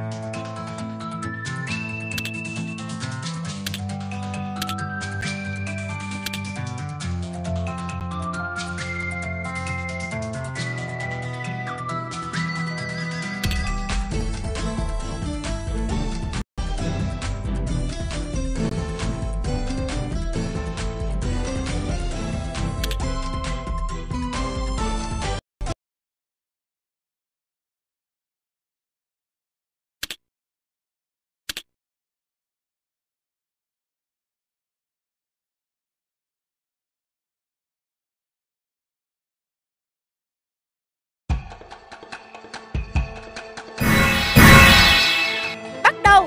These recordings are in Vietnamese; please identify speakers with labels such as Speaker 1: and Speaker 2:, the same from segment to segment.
Speaker 1: Bắt đầu.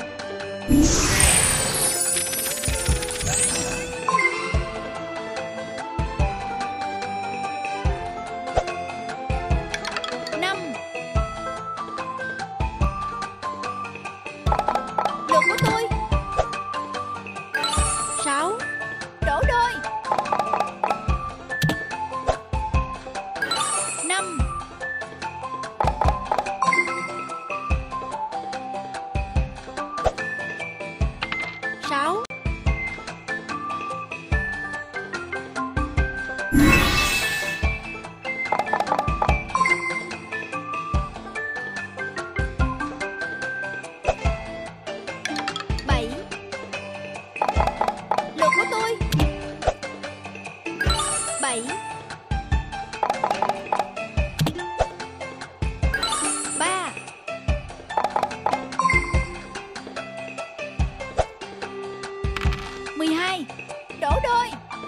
Speaker 1: Năm. Lượt của tôi. 6. Đổ đôi. 5. 6. 7. Lượt của tôi. 7. 3. 12. Đổ đôi.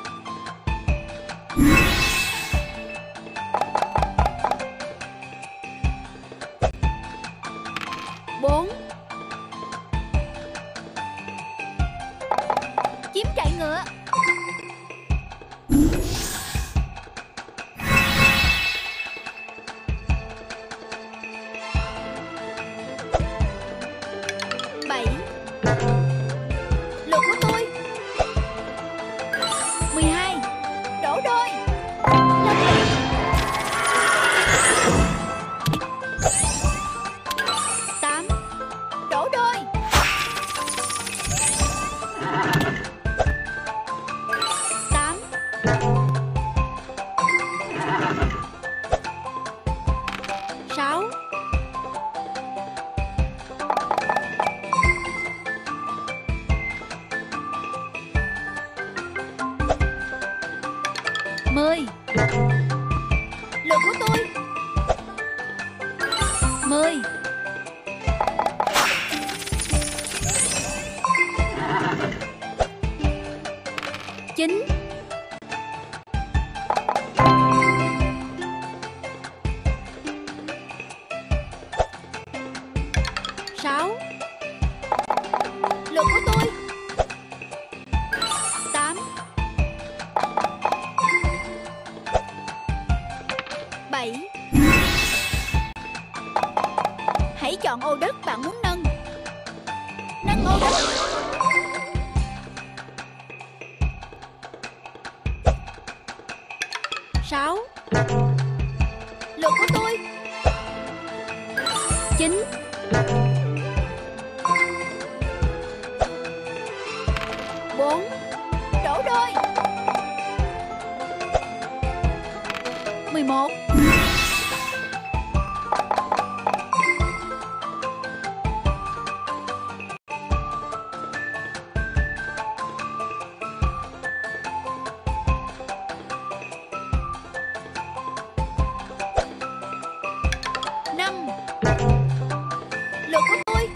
Speaker 1: 4. Chiếm chạy ngựa. 7. Lượt của tôi. 12. Đổ đôi. 8. Đổ đôi. 8. 6. 10. Lượt của tôi. 10. 9. 6. Lượt của tôi. 8. 7. Hãy chọn ô đất bạn muốn nâng. Nâng ô đất. 6. Lượt của tôi. 9. 4. Đổ đôi. 11. 5. Lượt của tôi.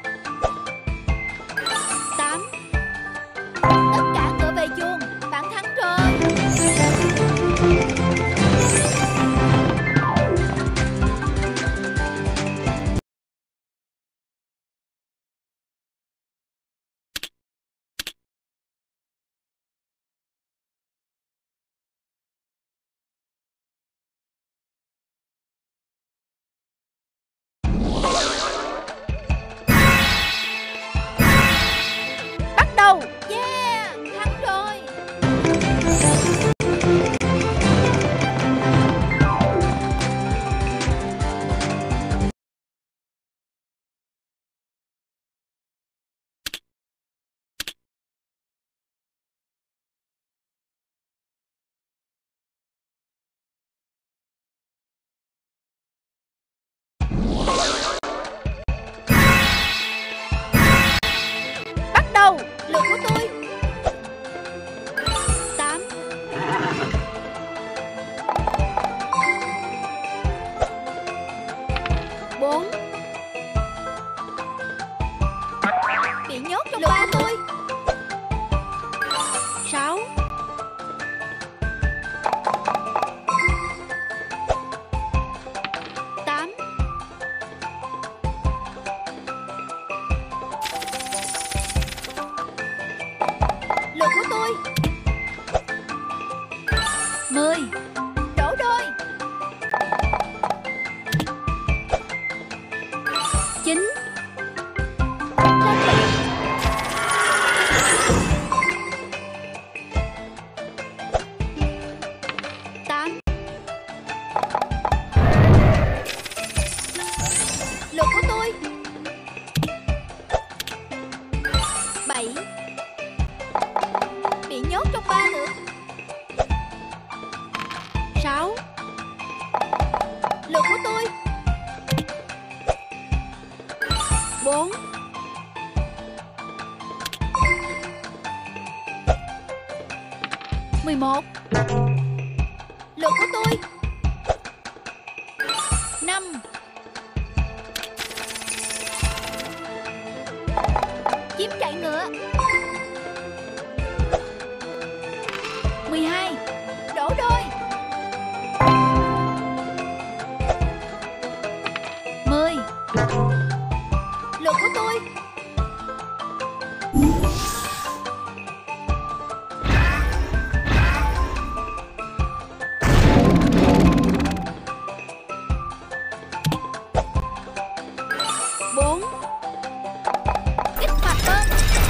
Speaker 1: 8. Tất cả ngựa về chuồng. Bạn thắng rồi. nhốt trong ba tôi. 6. 8. Lượt của tôi. 10. Đổ đôi. 9. Lên bảng. 8. Lượt của tôi. 7. Bị nhốt trong 3 lượt. 6. Lượt của tôi. 4. 11. Lượt của tôi. 5. Chiếm chạy ngựa. 12. Đổ đôi. 10. Lượt của tôi. 4. Kích hoạt bơm.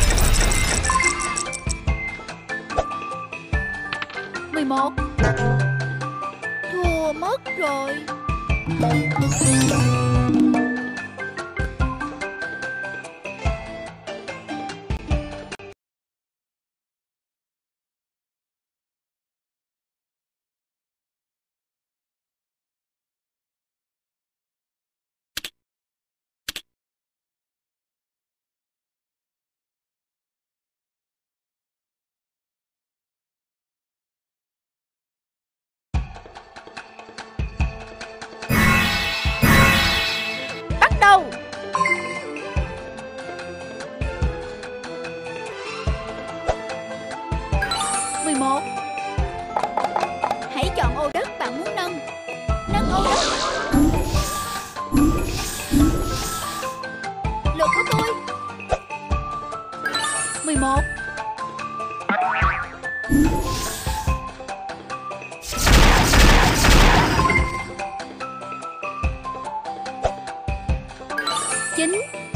Speaker 1: 11. Thua mất rồi. Bắt đầu. 11. Hãy chọn ô đất bạn muốn nâng. Nâng ô đất. Lượt của tôi. 11. 9.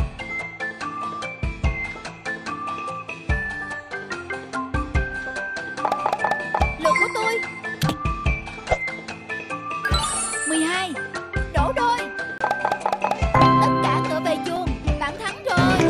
Speaker 1: Lượt của tôi. 12. Đổ đôi. Tất cả ngựa về chuồng. Bạn thắng rồi.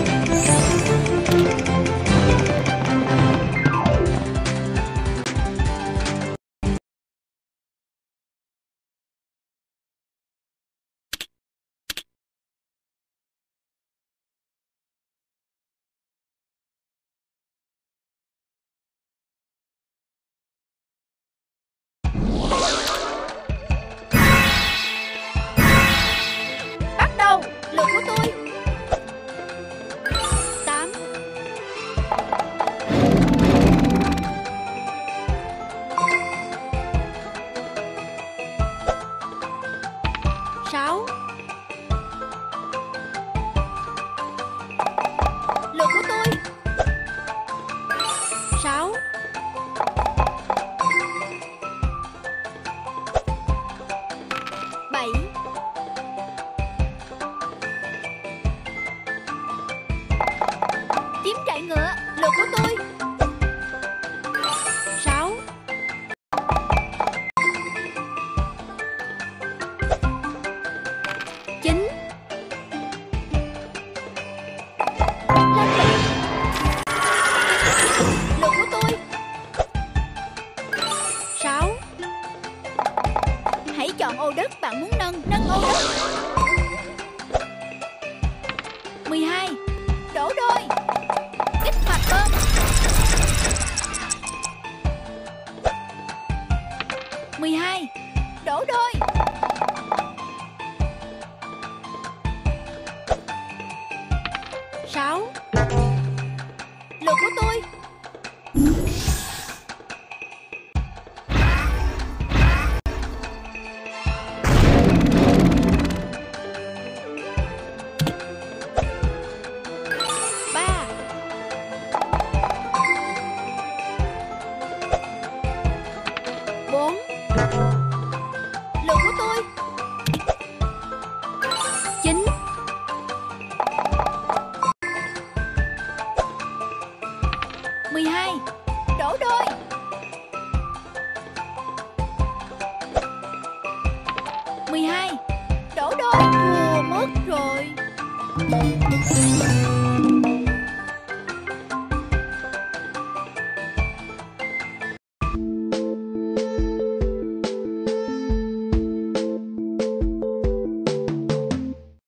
Speaker 1: Bắt đầu. Lượt của tôi. 8. 6. Lượt của tôi. 6. 7. chiếm chạy ngựa. Lượt của tôi. 6. 9. Lên bảng. Lượt của tôi. 6. Hãy chọn ô đất bạn muốn nâng. Nâng ô đất. 12. Đổ đôi. Kích hoạt bơm. lượt của tôi.